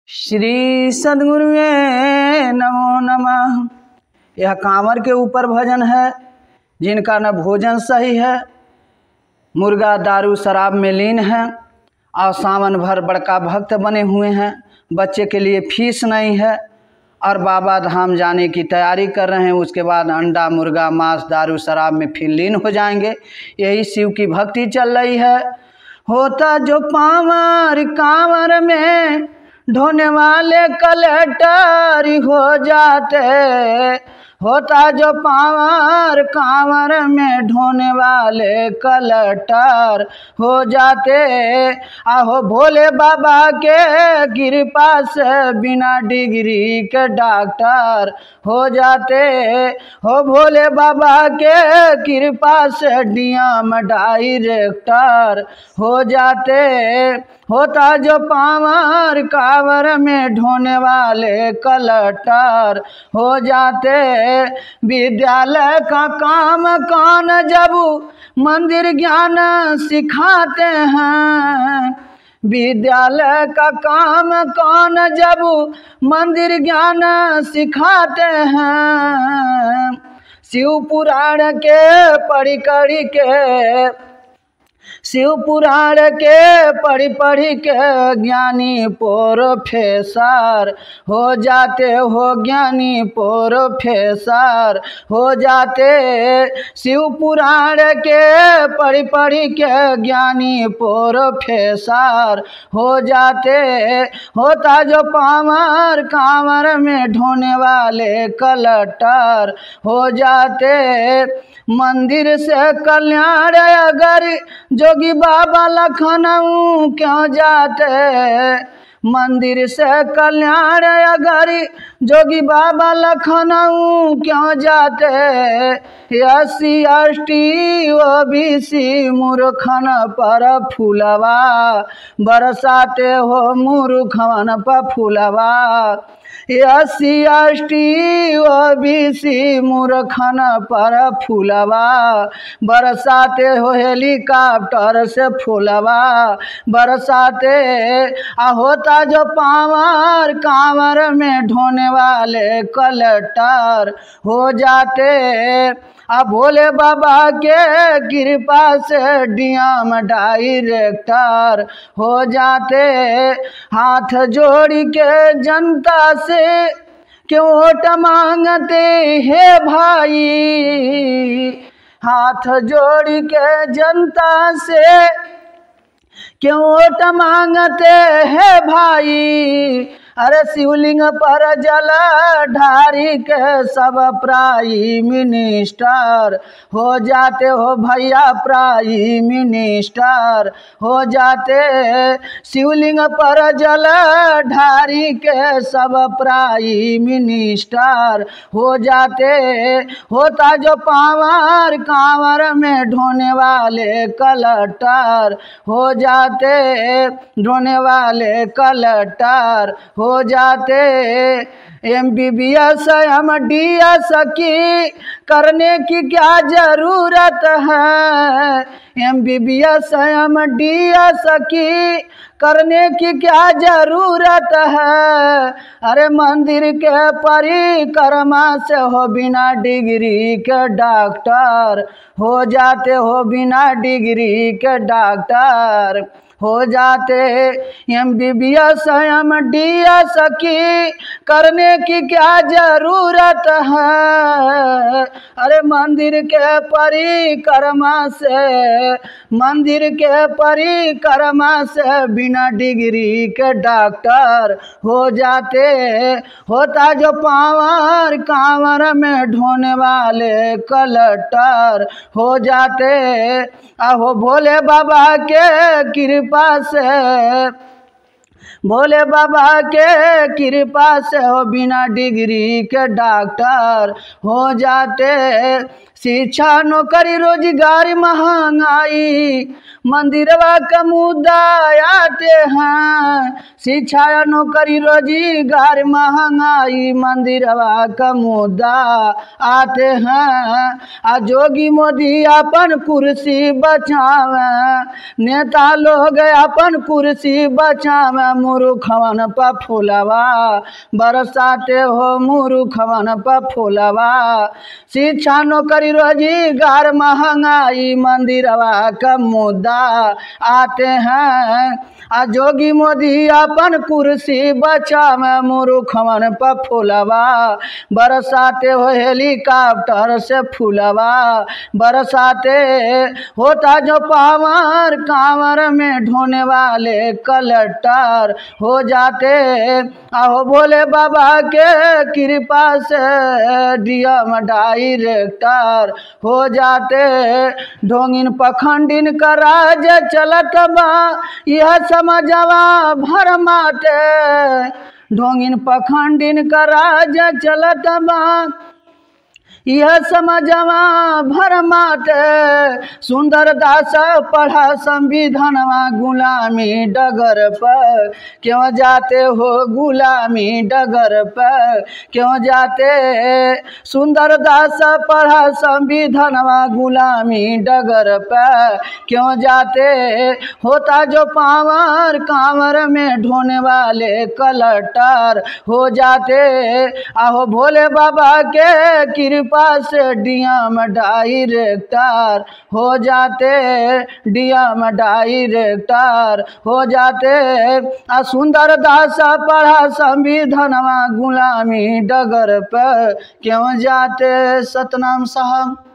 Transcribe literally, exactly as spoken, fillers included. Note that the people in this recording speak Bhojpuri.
श्री सद्गुरुवे नमो नमः। यह कांवर के ऊपर भजन है। जिनका न भोजन सही है, मुर्गा दारू शराब में लीन है और सावन भर बड़का भक्त बने हुए हैं। बच्चे के लिए फीस नहीं है और बाबा धाम जाने की तैयारी कर रहे हैं। उसके बाद अंडा मुर्गा मांस दारू शराब में फिर लीन हो जाएंगे। यही शिव की भक्ति चल रही है। होता जो पावर कांवर में ढोने वाले कलेक्टर हो जाते। होता जो पावर कांवर में ढोने वाले कलेक्टर हो जाते। आहो भोले बाबा के कृपा से बिना डिग्री के डॉक्टर हो जाते। हो भोले बाबा के कृपा से डीएम डायरेक्टर हो जाते। होता जो पावर कांवर में ढोने वाले कलेक्टर हो जाते। विद्यालय का काम कौन जब मंदिर ज्ञान सिखाते हैं। विद्यालय का काम कौन जब मंदिर ज्ञान सिखाते हैं। शिव पुराण के पढ़ी कढ़ी के शिव पुराण के पढ़ी पढ़ी के ज्ञानी प्रोफेसर हो जाते। हो ज्ञानी प्रोफेसर हो जाते। शिव पुराण के पढ़ी पढ़ी के ज्ञानी प्रोफेसर हो जाते। होता जो पावर कांवर में ढोने वाले कलेक्टर हो जाते। मंदिर से कल्याण अगर जोगी बाबा लखनऊ क्यों जाते। मंदिर से कल्याण अगर जोगी बाबा लखनऊ क्यों जाते। S C S T O B C मूर्खन पर फूलवा बरसाते हो मूर्खन पर फूलवा। S C S T O B C मूर्खन पर फूलवा बरसाते हो हेलीकॉप्टर से फूलवा बरसाते। आ होता जो पावर कांवर में ढोने वाले कलेक्टर हो जाते। अब भोले बाबा के कृपा से डीएम डायरेक्टर हो जाते। हाथ जोड़ के जनता से क्यों वोट मांगते हैं भाई। हाथ जोड़ के जनता से क्यों वोट मांगते हैं भाई। अरे शिवलिंग पर जल ढारी के सब प्राइम मिनिस्टर हो जाते। हो भैया प्राइम मिनिस्टर हो जाते। शिवलिंग पर जल ढारी के सब प्राइम मिनिस्टर हो जाते। होता जो पावर कांवर में ढोने वाले कलेक्टर हो जाते। ढोने वाले कलेक्टर हो जाते। M B B S M D S की करने की क्या जरूरत है। M B B S M D S की करने की क्या जरूरत है। अरे मंदिर के परिक्रमा से हो बिना डिग्री के डॉक्टर हो जाते। हो बिना डिग्री के डॉक्टर हो जाते। M B B S M D S की करने की क्या जरूरत है। अरे मंदिर के परिक्रमा से मंदिर के परिक्रमा से बिना डिग्री के डॉक्टर हो जाते। होता जो पावर कांवर में ढोने वाले कलेक्टर हो जाते। आहो भोले बाबा के कृपा से भोले बाबा के कृपा से हो बिना डिग्री के डॉक्टर हो जाते। शिक्षा नौकरी रोजगार महंगाई मंदिरवा का मुद्दा आते हैं। शिक्षा नौकरी रोजगार महंगाई मंदिरवा का मुद्दा आते हैं। आ जोगी मोदी अपन कुर्सी बचावे, नेता लोग अपन कुर्सी बचावे, मुरुखवन पर फूलवा बरसाते हो मुरुखवन पर फूलवा। शिक्षा नौकरी रोजगार महंगाई मंदिरवा का मुद्दा आते हैं। आ जोगी मोदी अपन कुर्सी बचावे, मुरुखवन पर फूलवा बरसाते हो हेलीकॉप्टर से फूलवा बरसाते। होता जो पावर कांवर में ढोने वाले कलेक्टर हो जाते। आहो भोले बाबा के कृपा से डीएम डायरेक्टर हो जाते। ढोंगिन पखंडिन का राज चलत बा यह समझवा भरमाते। ढोंगिन पखंडिन का राज चलत बा यह समझवा भरमाते। सुंदर दास पढ़ा संविधानवा गुलामी डगर पर क्यों जाते हो, गुलामी डगर पर क्यों जाते। सुंदर दास पढ़ा संविधानवा गुलामी डगर पर क्यों जाते। होता जो पावर कांवर में ढोने वाले कलेक्टर हो जाते। आहो भोले बाबा के कृपा से डीएम डायरेक्टर हो जाते, डीएम डायरेक्टर हो जाते। आ सुंदर दास पढ़ा संविधानवा गुलामी डगर पर क्यों जाते। सतनाम साहब।